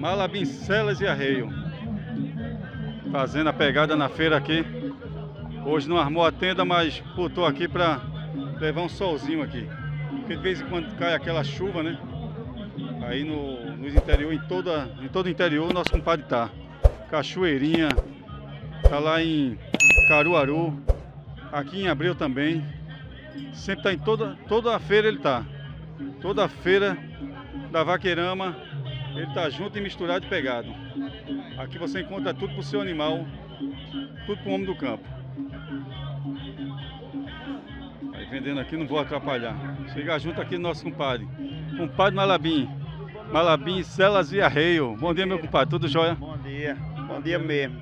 Malabim, Celas e Arreio. Fazendo a pegada na feira aqui. Hoje não armou a tenda, mas botou aqui para levar um solzinho aqui. Porque de vez em quando cai aquela chuva, né? Aí nos interior, em todo o interior, o nosso compadre tá. Cachoeirinha, tá lá em Caruaru, aqui em Abreu também. Sempre tá em toda a feira ele tá. Toda a feira da Vaqueirama, ele tá junto e misturado e pegado. Aqui você encontra tudo pro seu animal, tudo pro homem do campo. Aí vendendo aqui, não vou atrapalhar. Chega junto aqui no nosso compadre. Compadre Malabim. Malabim, Celas e Arreio. Bom dia, meu compadre. Tudo jóia? Bom dia mesmo.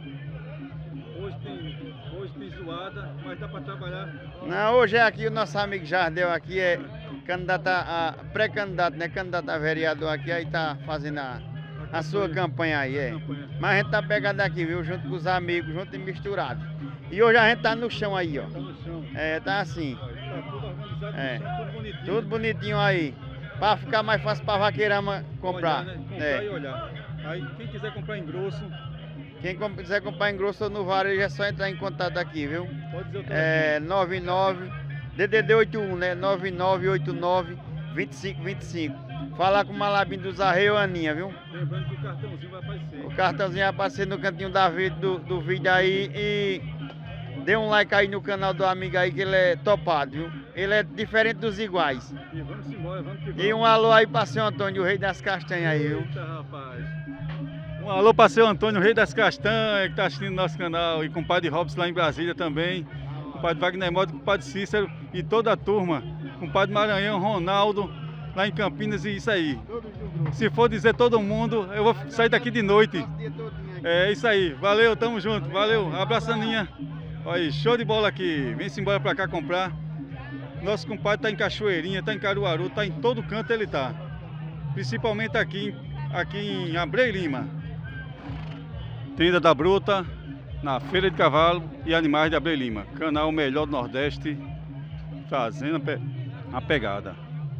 Hoje tem zoada, mas dá para trabalhar? Não, hoje é aqui o nosso amigo Jardel aqui, é candidato a pré-candidato, né? Candidato a vereador aqui, aí tá fazendo a sua campanha aí, é. Mas a gente tá pegado aqui, viu? Junto com os amigos, junto e misturado. E hoje a gente tá no chão aí, ó. Tá no chão. É, tá assim. Tá tudo organizado, É. tudo bonitinho. Tudo bonitinho aí. Pra ficar mais fácil pra Vaqueirama comprar. Olhar, né? Comprar É. e olhar. Aí quem quiser comprar em grosso, Quem quiser comprar em grosso ou no varejo é só entrar em contato aqui, viu? pode dizer o telefone. É 99 DDD 81, né? 9989 2525. Falar com o Malabim dos Arreios, Aninha, viu? Lembrando que o cartãozinho vai aparecer. O cartãozinho vai aparecer no cantinho do vídeo aí e dê um like aí no canal do amigo aí que ele é topado, viu? Ele é diferente dos iguais. E vamos embora, vamos que vamos. E um alô aí pra seu Antônio, o rei das castanhas aí, viu? Eita, rapaz. Um alô para seu Antônio, rei das castanhas, que está assistindo nosso canal. E compadre Robson lá em Brasília também. Compadre Wagner Modo, compadre Cícero e toda a turma. Compadre Maranhão, Ronaldo, lá em Campinas e isso aí. Se for dizer todo mundo, eu vou sair daqui de noite. É isso aí. Valeu, tamo junto. Valeu. Abraço, Aninha. Olha aí, show de bola aqui. Vem-se embora pra cá comprar. Nosso compadre tá em Cachoeirinha, tá em Caruaru, tá em todo canto ele tá. Principalmente aqui em Abreu Lima. Tenda da Bruta, na Feira de Cavalo e Animais de Abreu Lima. Canal Melhor do Nordeste, fazendo a pegada.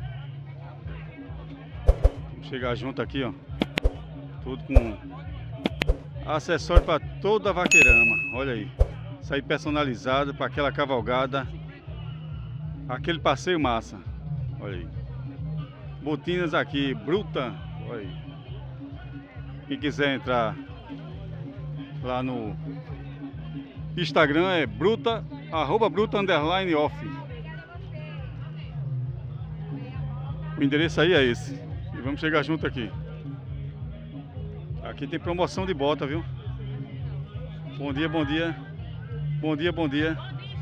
Vamos chegar junto aqui, ó. Tudo com acessório para toda a Vaqueirama. Olha aí. Isso aí personalizado para aquela cavalgada. Aquele passeio massa. Olha aí. Botinas aqui, Bruta. Olha aí. Quem quiser entrar lá no Instagram é bruta, @bruta_off. O endereço aí é esse. E vamos chegar junto aqui. Aqui tem promoção de bota, viu? Bom dia, bom dia. Bom dia, bom dia.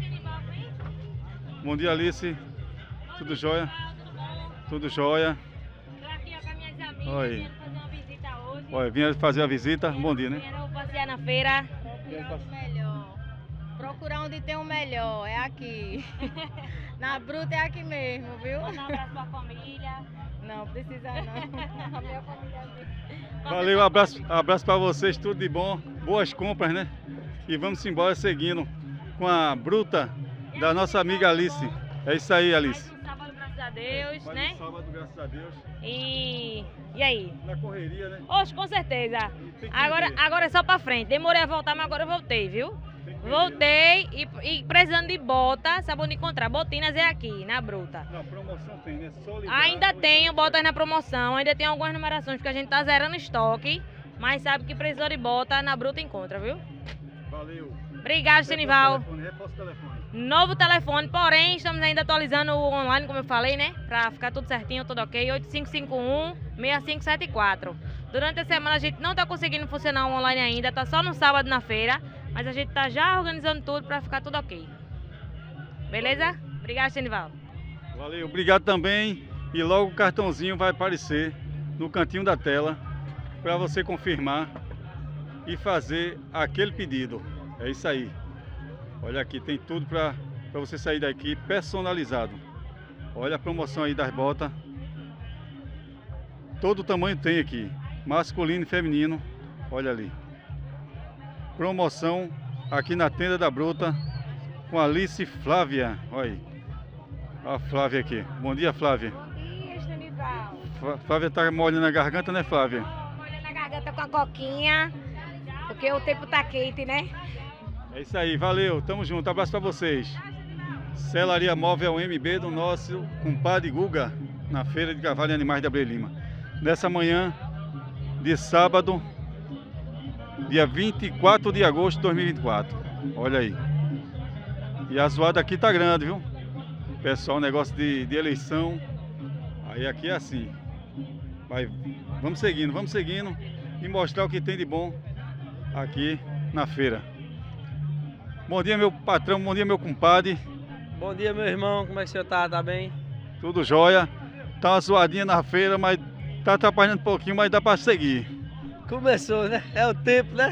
Bom dia, Alice. Tudo jóia? Tudo jóia. Tô aqui ó, com as minhas amigas, Oi. vieram fazer uma visita hoje. Olha, vim fazer a visita. Bom dia, né? Vieram passear na feira. Procurar o melhor. Procurar onde tem o melhor, é aqui. Na Bruta é aqui mesmo, viu? Mandar um abraço pra família. Não, precisa não. A minha família aqui. Valeu, abraço para vocês, tudo de bom. Boas compras, né? E vamos embora seguindo com a Bruta da nossa amiga Alice. É isso aí, Alice. Mais um sábado, graças a Deus, Mais né? um sábado, graças a Deus. E aí? Na correria, né? Hoje, com certeza. Tem que Agora, viver. agora é só pra frente. Demorei a voltar, mas agora eu voltei, viu? Tem que viver. Voltei e precisando de bota, sabe onde encontrar? Botinas é aqui, na Bruta. Não, promoção tem, né? Só ligar, Ainda ou tenho então- botas na promoção, ainda tem algumas numerações porque a gente tá zerando estoque. Mas sabe que precisou de bota, na Bruta encontra, viu? Valeu. Obrigado, Senival. Reforça o telefone. Novo telefone, porém estamos ainda atualizando o online, como eu falei, né? Pra ficar tudo certinho, tudo ok. 8551-6574. Durante a semana a gente não tá conseguindo funcionar o online ainda, tá só no sábado na feira. Mas a gente tá já organizando tudo pra ficar tudo ok. Beleza? Obrigado, Senival. Valeu, obrigado também. E logo o cartãozinho vai aparecer no cantinho da tela para você confirmar e fazer aquele pedido. É isso aí. Olha aqui, tem tudo para você sair daqui personalizado. Olha a promoção aí das botas. Todo tamanho tem aqui. Masculino e feminino. Olha ali. Promoção aqui na Tenda da Bruta com Alice Flávia. Olha aí. A Flávia aqui. Bom dia, Flávia. Bom dia, Genival. Flávia tá molhando a garganta, né, Flávia? Olha na garganta com a coquinha, porque o tempo tá quente, né? É isso aí, valeu, tamo junto, abraço pra vocês. Selaria Móvel MB do nosso compadre Guga, na Feira de Cavalo e Animais de Abreu Lima. Nessa manhã de sábado, dia 24 de agosto de 2024. Olha aí. E a zoada aqui tá grande, viu? Pessoal, negócio de eleição. Aí aqui é assim. Vamos seguindo e mostrar o que tem de bom aqui na feira. Bom dia, meu patrão, bom dia, meu compadre. Bom dia, meu irmão, como é que o senhor tá? Tá bem? Tudo jóia. Tá uma zoadinha na feira, mas tá atrapalhando um pouquinho, mas dá pra seguir. Começou, né? É o tempo, né?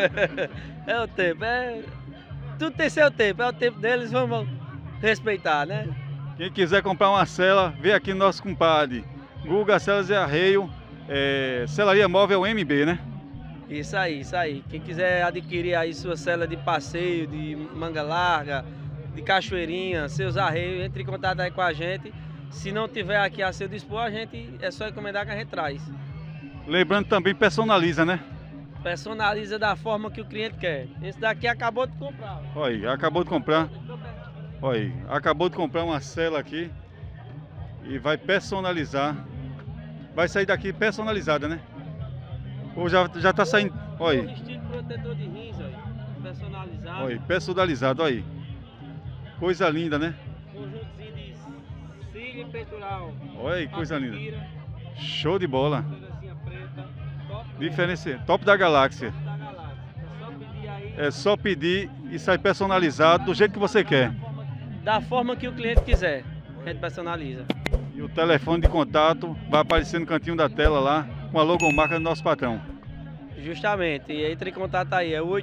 É o tempo. Tudo tem seu tempo, é o tempo deles, vamos respeitar, né? Quem quiser comprar uma cela, vem aqui no nosso compadre Guga Celas e Arreio, Selaria Móvel MB, né? Isso aí, isso aí. Quem quiser adquirir aí sua cela de passeio, de manga larga, de cachoeirinha, seus arreios, entre em contato aí com a gente. Se não tiver aqui a seu dispor, a gente é só encomendar que a gente traz. Lembrando também, personaliza, né? Personaliza da forma que o cliente quer. Esse daqui acabou de comprar. Olha aí, acabou de comprar. Olha aí, acabou de comprar uma cela aqui e vai personalizar. Vai sair daqui personalizada, né? Ou já tá saindo. Olha aí. Vestido protetor de rins, olha. Personalizado. Olha aí, personalizado, olha aí. Coisa linda, né? Conjuntozinho de cílio e peitoral. Olha aí, coisa linda. Papira, Show de bola. pedacinha preta, top Diferença, top da galáxia. da galáxia. É só pedir aí. É só pedir e sai personalizado do jeito que você quer. Da forma que o cliente quiser, a gente personaliza. E o telefone de contato vai aparecer no cantinho da tela lá, com a logomarca do nosso patrão. Justamente, e entre em contato aí, é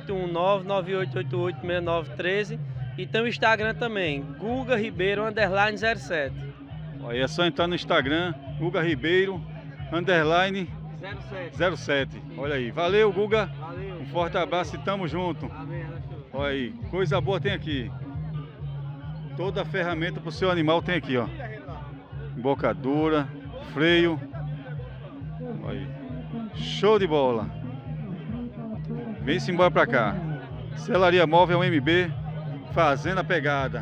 819-9888-6913 e tem o Instagram também, Guga Ribeiro _07. Aí é só entrar no Instagram, Guga Ribeiro _07. Olha aí, valeu Guga, Valeu. um forte abraço e tamo junto. Amém, Olha aí, coisa boa tem aqui. Toda a ferramenta pro seu animal tem aqui, ó. Embocadura, freio. Olha aí. Show de bola. Vem-se embora pra cá. Selaria Móvel MB, fazendo a pegada.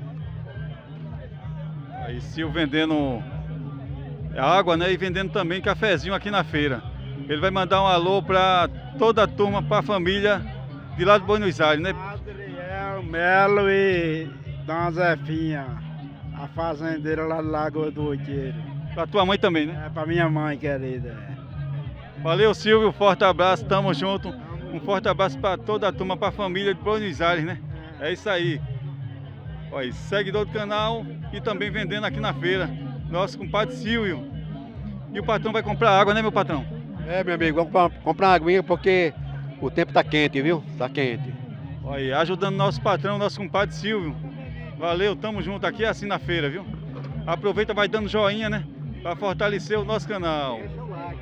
Aí Silvio vendendo água, né? E vendendo também cafezinho aqui na feira. Ele vai mandar um alô pra toda a turma, pra família de lá de Buenos Aires, né? Adriel, Melo e Dona Zefinha, a fazendeira lá do Lagoa do Oiteiro. Pra tua mãe também, né? É pra minha mãe querida. Valeu, Silvio, forte abraço, tamo junto. Um forte abraço para toda a turma, para a família de Buenos Aires, né? É isso aí. Olha, seguidor do canal e também vendendo aqui na feira. Nosso compadre Silvio. E o patrão vai comprar água, né, meu patrão? É, meu amigo, vamos comprar uma aguinha porque o tempo tá quente, viu? Tá quente. Olha, ajudando nosso patrão, nosso compadre Silvio. Valeu, tamo junto aqui assim na feira, viu? Aproveita, vai dando joinha, né? Para fortalecer o nosso canal. Deixa o like.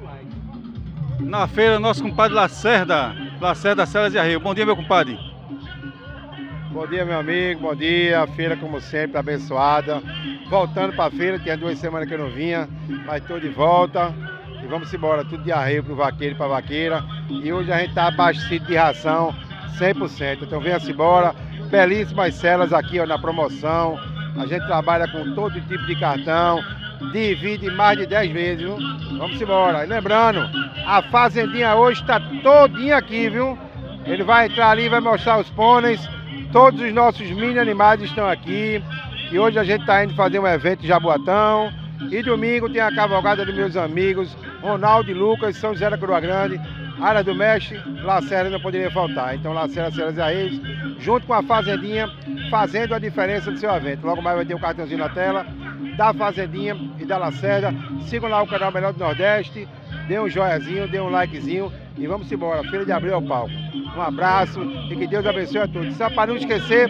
Na feira, nosso compadre Lacerda Celas e Arreio. Bom dia, meu compadre. Bom dia, meu amigo, bom dia. A feira, como sempre, abençoada. Voltando pra feira, tinha 2 semanas que eu não vinha, mas tô de volta. E vamos embora, tudo de arreio pro vaqueiro e pra vaqueira. E hoje a gente tá abastecido de ração 100%. Então venha-se embora. Belíssimas celas aqui, ó, na promoção. A gente trabalha com todo tipo de cartão. Divide mais de 10 vezes, viu? Vamos embora. E lembrando, a fazendinha hoje está todinha aqui, viu? Ele vai entrar ali e vai mostrar os pôneis. Todos os nossos mini animais estão aqui. E hoje a gente está indo fazer um evento em Jaboatão. E domingo tem a cavalgada dos meus amigos, Ronaldo e Lucas, São José da Coroa Grande, área do Mestre, Lacerda não poderia faltar. Então Lacerda, Celas e Arreios, junto com a fazendinha, fazendo a diferença do seu evento. Logo mais vai ter um cartãozinho na tela da Fazendinha e da Lacerda. Sigam lá o canal Melhor do Nordeste, dê um joiazinho, dê um likezinho e vamos embora. Feira de Abril ao palco. Um abraço e que Deus abençoe a todos. Só para não esquecer,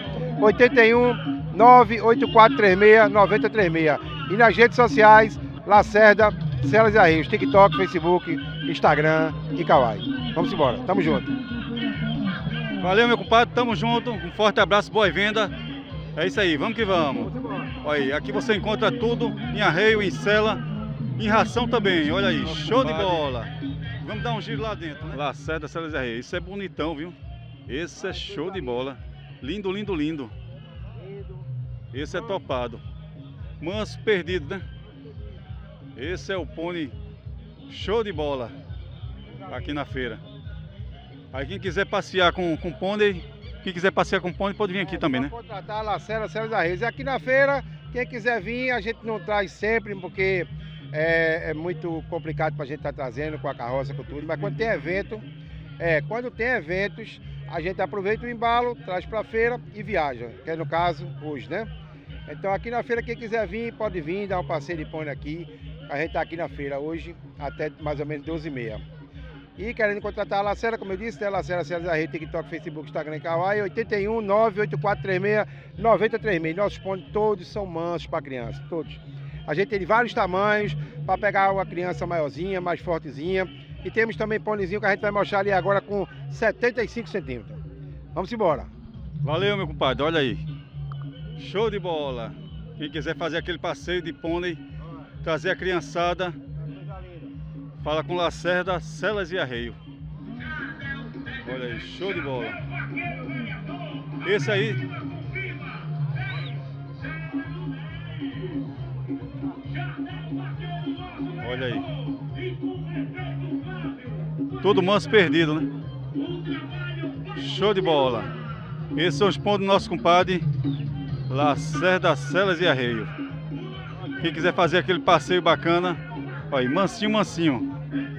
81 98436 9036. E nas redes sociais, Lacerda, Celas e Arreios, TikTok, Facebook, Instagram e Kawaii. Vamos embora, tamo junto. Valeu, meu compadre, tamo junto. Um forte abraço, boa venda. É isso aí, vamos que vamos. Olha aí, aqui você encontra tudo em arreio, em cela, em ração também. Olha aí, show de bola. Vamos dar um giro lá dentro, né? Lacerda Celas e Arreios. Isso é bonitão, viu? Esse é show de bola. Lindo, lindo, lindo. Esse é topado. Manso perdido, né? Esse é o pônei show de bola aqui na feira. Aí quem quiser passear com pônei, pode vir aqui também, né? Pode contratar a Lacerda Celas e Arreios. Aqui na feira, quem quiser vir, a gente não traz sempre, porque é muito complicado para a gente estar trazendo com a carroça, com tudo. Mas quando tem eventos, a gente aproveita o embalo, traz para a feira e viaja, que é no caso hoje, né? Então aqui na feira, quem quiser vir, pode vir, dar um passeio de pônei aqui. A gente está aqui na feira hoje até mais ou menos 12h30. E querendo contratar a Lacerda, como eu disse, tem a Lacerda Celas e Arreios, TikTok, Facebook, Instagram e Kawaii, 81 98436 9036. Nossos pôneis todos são mansos para criança, todos. A gente tem de vários tamanhos, para pegar uma criança maiorzinha, mais fortezinha. E temos também pôneizinho que a gente vai mostrar ali agora com 75 centímetros. Vamos embora. Valeu, meu compadre, olha aí. Show de bola. Quem quiser fazer aquele passeio de pônei, trazer a criançada, fala com Lacerda Celas e Arreios. Olha aí, show de bola. Esse aí olha aí. Todo manso perdido, né? Show de bola. Esses são os pontos do nosso compadre Lacerda Celas e Arreios. Quem quiser fazer aquele passeio bacana, olha aí, mansinho, mansinho.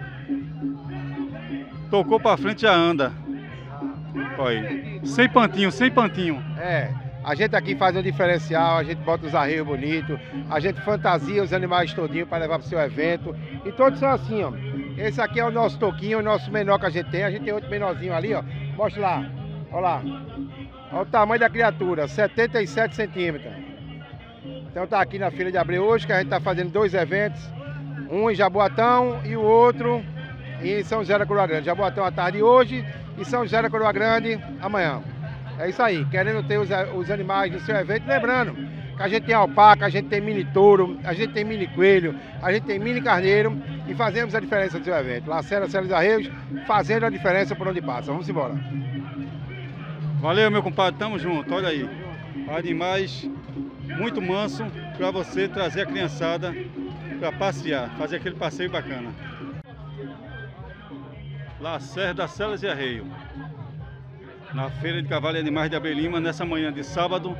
Tocou pra frente, já anda. Olha aí, sem pantinho, sem pantinho. A gente aqui faz um diferencial, a gente bota os arreios bonitos, a gente fantasia os animais todinhos para levar para o seu evento. E todos são assim, ó. Esse aqui é o nosso toquinho, o nosso menor que a gente tem outro menorzinho ali, ó. Mostra lá, olha lá. Olha o tamanho da criatura, 77 centímetros. Então tá aqui na Feira de Abreu hoje, que a gente tá fazendo 2 eventos. Um em Jaboatão e o outro em São José da Coroa Grande. Jaboatão à tarde hoje e São José da Coroa Grande amanhã. É isso aí, querendo ter os animais no seu evento. Lembrando que a gente tem alpaca, a gente tem mini touro, a gente tem mini coelho, a gente tem mini carneiro e fazemos a diferença do seu evento. Lacerda Celas e Arreios, fazendo a diferença por onde passa. Vamos embora. Valeu, meu compadre, tamo junto, olha aí. Animais muito manso para você trazer a criançada para passear, fazer aquele passeio bacana. Lacerda Celas e Arreios, na Feira de Cavalo e Animais de Abreu Lima, nessa manhã de sábado.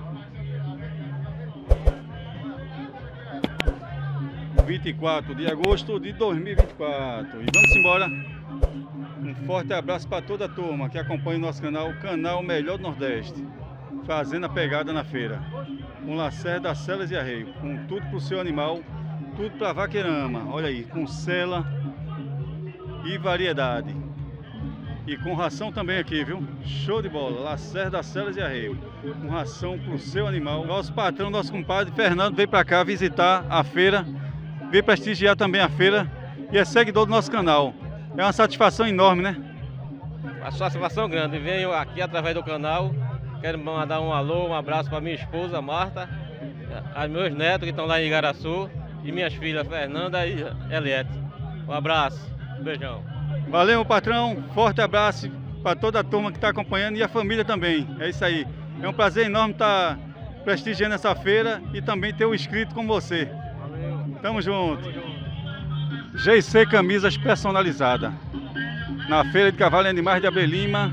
...24 de agosto de 2024. E vamos embora. Um forte abraço para toda a turma que acompanha o nosso canal, o canal Melhor do Nordeste, fazendo a pegada na feira. Com Lacerda Celas e Arreios, com tudo para o seu animal, tudo para vaqueirama. Olha aí, com sela e variedade. E com ração também aqui, viu? Show de bola. Lacerda Celas e Arreios, com ração para o seu animal. Nosso patrão, nosso compadre Fernando veio para cá visitar a feira, veio prestigiar também a feira e é seguidor do nosso canal. É uma satisfação enorme, né? Uma satisfação grande. Venho aqui através do canal. Quero mandar um alô, um abraço para minha esposa Marta, aos meus netos que estão lá em Igaraçu e minhas filhas Fernanda e Eliette. Um abraço, um beijão. Valeu, patrão. Forte abraço para toda a turma que está acompanhando e a família também. É isso aí. É um prazer enorme estar prestigiando essa feira e também ter um inscrito como você. Valeu. Tamo junto. GC Camisas Personalizadas. Na Feira de Cavalo e Animais de Abreu Lima.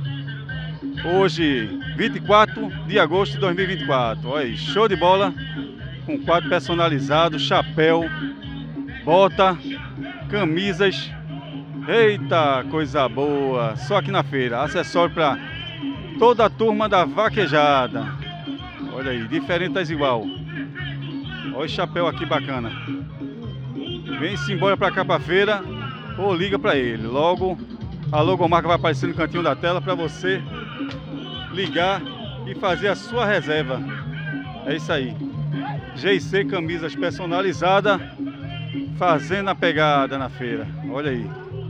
Hoje, 24 de agosto de 2024. Olha aí, show de bola. Com quadro personalizado, chapéu, bota, camisas. Eita, coisa boa. Só aqui na feira. Acessório para toda a turma da vaquejada. Olha aí, diferentes igual. Olha o chapéu aqui bacana. Vem-se embora para cá para a feira ou liga para ele. Logo a logomarca vai aparecer no cantinho da tela para você ligar e fazer a sua reserva. É isso aí. GC Camisas Personalizadas, fazendo a pegada na feira. Olha aí.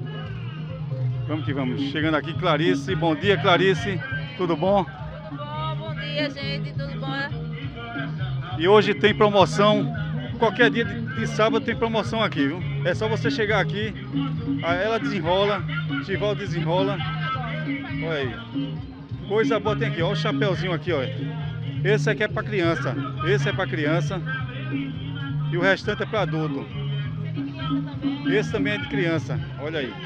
Vamos que vamos. Chegando aqui, Clarice. Bom dia, Clarice. Tudo bom? Bom dia, gente. Tudo bom? E hoje tem promoção. Qualquer dia de sábado tem promoção aqui, viu? É só você chegar aqui, aí ela desenrola, Givaldo desenrola. Olha aí. Coisa boa tem aqui, ó, o chapéuzinho aqui, ó. Esse aqui é para criança, esse é para criança e o restante é para adulto. Esse também é de criança, olha aí.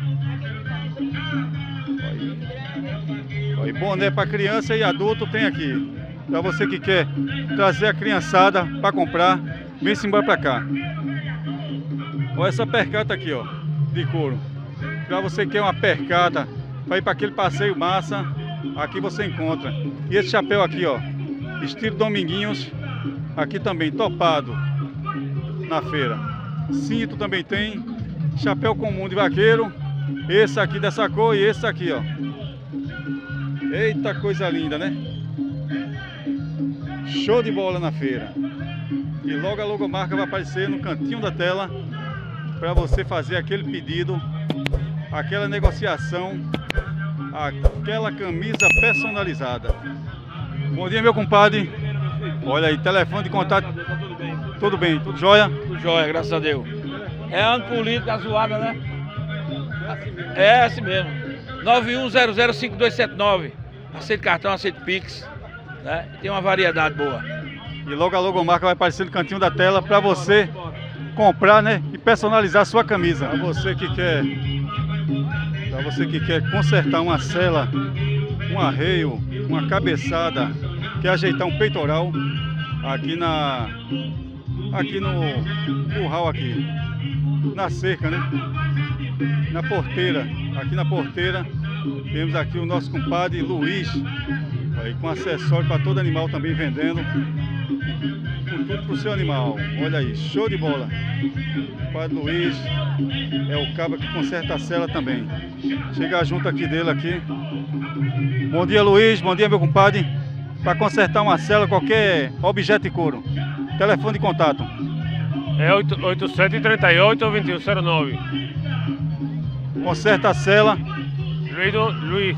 Olha aí, boné para criança e adulto tem aqui. Para você que quer trazer a criançada para comprar, vem-se embora para cá. Olha essa percata aqui, ó, de couro. Para você que quer uma percata para ir para aquele passeio massa, aqui você encontra. E esse chapéu aqui, ó, estilo Dominguinhos, aqui também topado na feira. Cinto também tem, chapéu comum de vaqueiro, esse aqui dessa cor e esse aqui, ó. Eita, coisa linda, né? Show de bola na feira. E logo a logomarca vai aparecer no cantinho da tela para você fazer aquele pedido, aquela negociação, aquela camisa personalizada. Bom dia, meu compadre. Olha aí, telefone de contato. Tudo bem? Tudo jóia? Tudo jóia, graças a Deus. É ano político, tá zoada, né? É assim mesmo. 91005279. Aceito cartão, aceito Pix. Né? Tem uma variedade boa. E logo a logomarca vai aparecer no cantinho da tela para você comprar, né? E personalizar a sua camisa. Para você que quer consertar uma sela, um arreio, uma cabeçada, quer ajeitar um peitoral aqui no curral aqui, na cerca, né? Na porteira, aqui na porteira temos aqui o nosso compadre Luiz, aí com acessório para todo animal também vendendo, com tudo pro seu animal. Olha aí, show de bola. O compadre Luiz é o cabo que conserta a sela também. Chega junto aqui dele aqui. Bom dia, Luiz. Bom dia, meu compadre. Para consertar uma cela, qualquer objeto de couro. Telefone de contato. É 8738-2109. Conserta a cela. Luiz.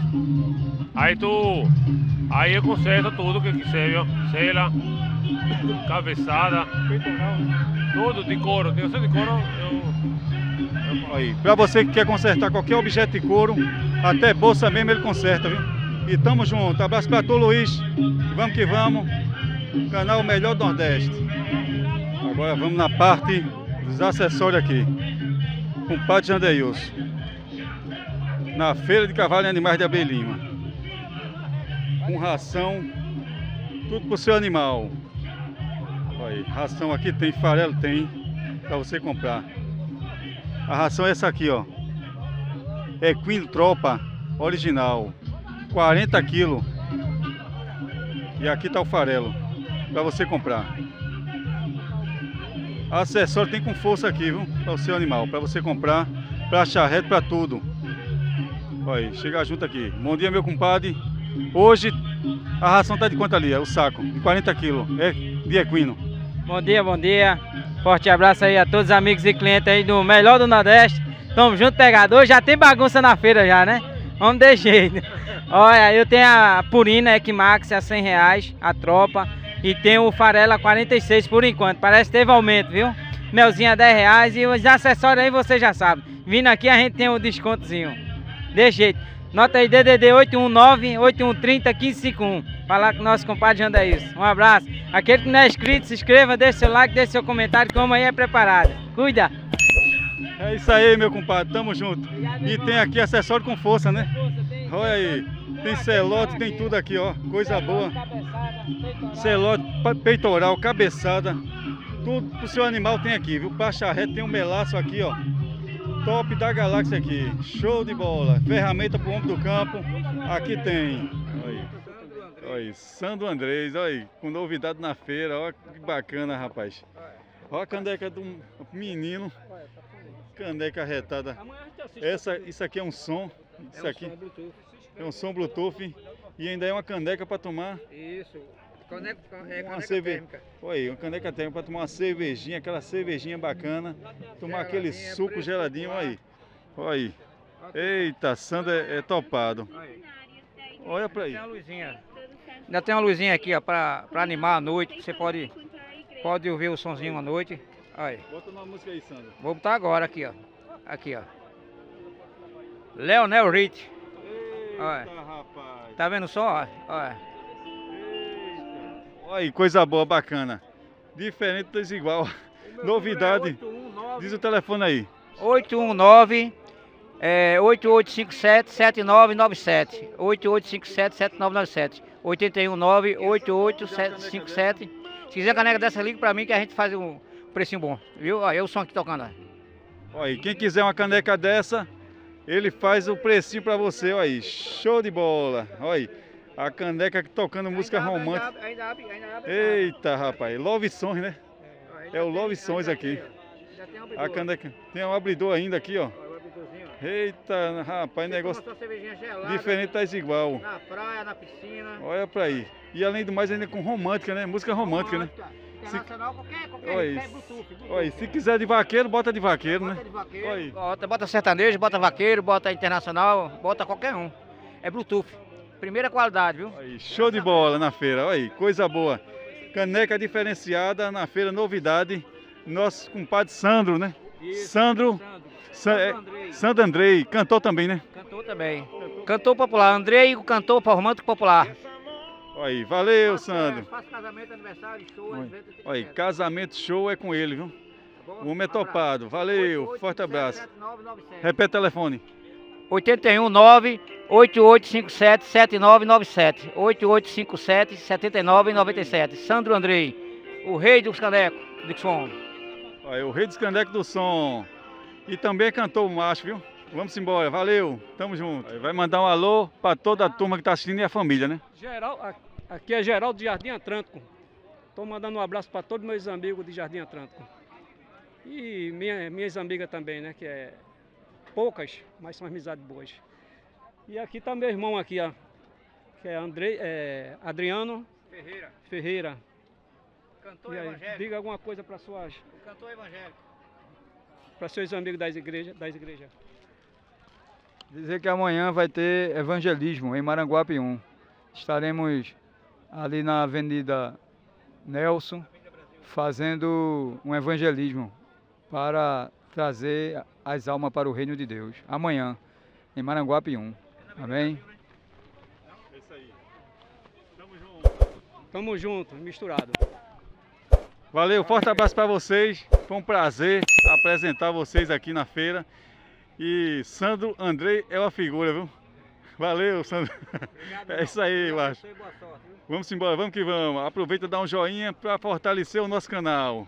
Aí eu conserto tudo que quiser, viu? Cela, cabeçada, tudo de couro. Tem de couro, Aí, para você que quer consertar qualquer objeto de couro, até bolsa mesmo ele conserta, viu? E tamo junto. Abraço para tu, Luiz. Vamos que vamos. Canal Melhor do Nordeste. Agora vamos na parte dos acessórios aqui. Com o Padre Jandeilson. Na Feira de Cavalo e Animais de Abreu Lima. Com ração, tudo pro seu animal. Olha aí, ração aqui tem, farelo tem, para você comprar. A ração é essa aqui, ó. Equino Tropa original, 40 kg. E aqui tá o farelo, para você comprar. Acessório tem com força aqui, viu? Para o seu animal, para você comprar, para charrete, para tudo. Olha aí, chega junto aqui. Bom dia, meu compadre. Hoje a ração tá de quanto ali? É o saco, de 40 kg. É de equino. Bom dia, bom dia. Forte abraço aí a todos os amigos e clientes aí do Melhor do Nordeste. Tamo junto, pegador. Já tem bagunça na feira já, né? Vamos de jeito. Olha, eu tenho a Purina Equimax a R$100, a Tropa. E tem o farelo a 46 por enquanto. Parece que teve aumento, viu? Melzinho a R$10 e os acessórios aí você já sabe. Vindo aqui a gente tem um descontozinho. De jeito. Nota aí DDD 819-8130-1551. Falar com o nosso compadre Jandeilson. Um abraço. Aquele que não é inscrito, se inscreva, deixe seu like, deixe seu comentário, que a manhã é preparada. Cuida. É isso aí, meu compadre. Tamo junto. E tem aqui acessório com força, né? Olha aí. Tem celote, tem tudo aqui, ó. Coisa boa. Celote, peitoral, cabeçada. Tudo pro seu animal tem aqui, viu? Pra charrete tem um melaço aqui, ó. Top da galáxia aqui. Show de bola. Ferramenta pro homem do campo. Aqui tem. Olha aí. Olha aí. Sandro Andrés, olha aí. Com novidade na feira. Olha que bacana, rapaz. Olha a caneca do menino. Caneca retada. Isso aqui é um som. Isso aqui é um som Bluetooth. E ainda é uma caneca para tomar. Isso. Uma cerveja. Olha aí, uma caneca térmica para tomar uma cervejinha, aquela cervejinha bacana. Tomar aquele suco geladinho, olha aí. Olha aí. Eita, Sandro é topado. Olha para aí. Ainda tem uma luzinha aqui, ó, para animar à noite. Você pode ouvir o sonzinho à noite. Olha. Bota uma música aí, Sandro. Vou botar agora aqui, ó. Aqui, ó. Leonel Rich. Olha. Rapaz. Tá vendo o som? Olha. Olha aí, coisa boa, bacana. Diferente das igual. Novidade. Diz o telefone aí. 819-8857-7997. 8857-7997. 819-8857. Se quiser caneca dessa, liga pra mim que a gente faz um precinho bom. Viu? Olha o som aqui tocando. Olha aí, quem quiser uma caneca dessa, ele faz o precinho pra você. Olha aí, show de bola. Olha aí, a caneca tocando música romântica. Ainda abre. Eita, rapaz, Love Songs, né? É o Love Songs aqui. A caneca. Tem um abridor ainda aqui, ó. Eita, rapaz, negócio diferente das igual. Na praia, na piscina. Olha pra aí. E além do mais, ainda com romântica, né? Música romântica, né? Internacional, qualquer olha, olha, se quiser de vaqueiro, bota de vaqueiro, né? Bota sertanejo, bota vaqueiro, bota internacional, bota qualquer um. É Bluetooth. Primeira qualidade, viu? Aí, show de bola na feira, olha aí, coisa boa. Caneca diferenciada na feira, novidade. Nosso compadre Sandro, né? Isso, Sandro Andrei, cantor também, né? Cantor também. Cantor popular, Andrei, o cantor romântico popular. Olha aí, valeu, Sandro. Faço casamento, aniversário, show, olha aí, casamento, show é com ele, viu? O homem é topado. Valeu, forte abraço. Repete o telefone. 819-8857-7997. 8857-7997. Sandro Andrei, o rei dos canecos do som. Olha, o rei dos canecos do som. E também é cantor macho, viu? Vamos embora, valeu, tamo junto. Vai mandar um alô para toda a turma que tá assistindo e a família, né? Aqui é Geraldo de Jardim Atlântico. Tô mandando um abraço para todos meus amigos de Jardim Atlântico. E minhas amigas também, né? Que é poucas, mas são amizades boas. E aqui tá meu irmão aqui, ó. Que é Adriano Ferreira. Cantor evangélico. Diga alguma coisa para suas... Cantor evangélico. Para seus amigos das igrejas. Dizer que amanhã vai ter evangelismo em Maranguape 1. Estaremos ali na Avenida Nelson fazendo um evangelismo para trazer as almas para o reino de Deus. Amanhã, em Maranguape 1. Amém? É isso aí. Tamo junto. Tamo junto, misturado. Valeu, forte abraço para vocês. Foi um prazer apresentar vocês aqui na feira. E Sandro Andrei é uma figura, viu? Valeu, Sandro. É isso aí, macho. Vamos embora, vamos que vamos. Aproveita e dá um joinha para fortalecer o nosso canal.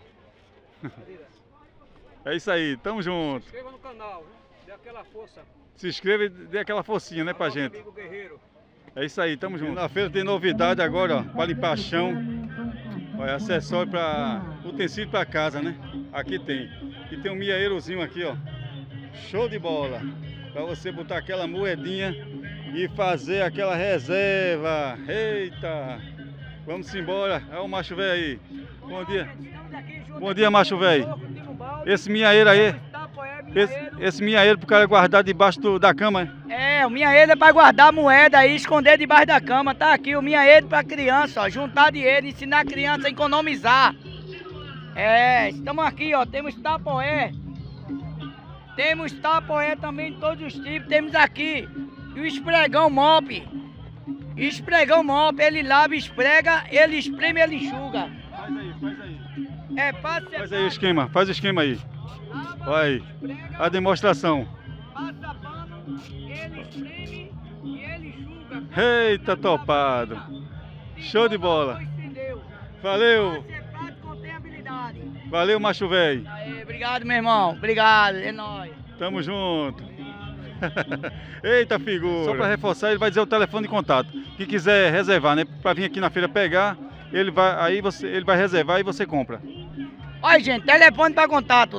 É isso aí, tamo junto. Se inscreva no canal, viu? Dê aquela força. Se inscreva e dê aquela forcinha, né, pra gente. É isso aí, tamo junto. Na feira tem novidade agora, ó, para limpar chão. Olha, acessório para utensílio para casa, né? Aqui tem. E tem um miaeirozinho aqui, ó. Show de bola. Para você botar aquela moedinha e fazer aquela reserva. Eita! Vamos embora. É o macho velho aí. Bom dia. Bom dia, macho velho. Esse miaeiro aí. Esse miaeiro pro cara guardar debaixo da cama. É, o miaeiro é para guardar moeda e esconder debaixo da cama. Tá aqui o miaeiro para criança, ó. Juntar dinheiro, ensinar a criança a economizar. É, estamos aqui, ó. Temos tapoé. Temos tapoé também de todos os tipos. Temos aqui o esfregão mop. Esfregão mop, ele lava, esfrega, ele espreme, ele enxuga. Faz aí. É, fácil. Faz aí o esquema, faz o esquema aí. Olha aí, a demonstração. Passa pano, ele espreme e ele enxuga. Eita, topado. Show de bola. Valeu. Valeu, macho velho. Obrigado, meu irmão. Obrigado, é nóis. Tamo junto. Eita, figura. Só para reforçar, ele vai dizer o telefone de contato. Quem quiser reservar, né, para vir aqui na feira pegar, ele vai reservar e você compra. Olha, gente, telefone para contato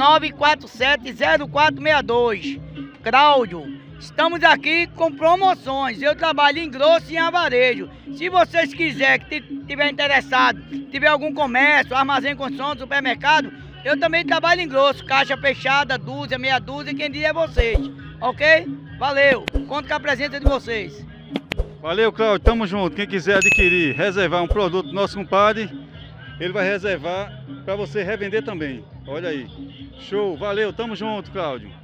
99470462. Cláudio, estamos aqui com promoções. Eu trabalho em grosso e em varejo. Se vocês quiserem, que tiver interessado, tiver algum comércio, armazém com som, supermercado, eu também trabalho em grosso, caixa fechada, dúzia, meia dúzia, quem diz é vocês, ok? Valeu, conto com a presença de vocês. Valeu, Cláudio, tamo junto. Quem quiser adquirir, reservar um produto do nosso compadre, ele vai reservar para você revender também. Olha aí. Show, valeu, tamo junto, Cláudio.